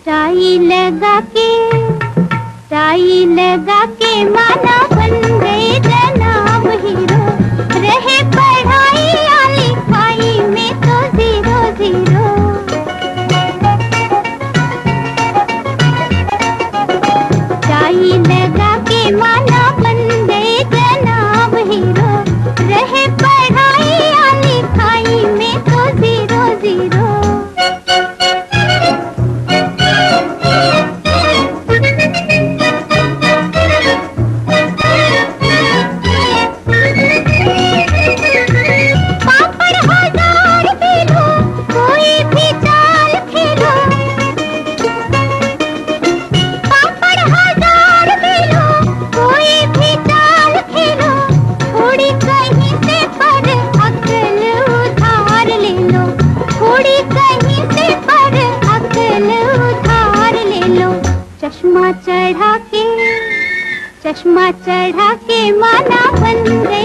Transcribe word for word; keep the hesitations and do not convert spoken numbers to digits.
Tie लगा के tie लगा के माना बन गए जनाब हीरो, रहे पढ़ाई या लिखाई में तो जीरो जीरो। टाई लगा के माना बन गए जनाब हीरो, रहे पढ़ाई या लिखाई में तो जीरो जीरो। चश्मा चढ़ा के चश्मा चढ़ा के माना बन गए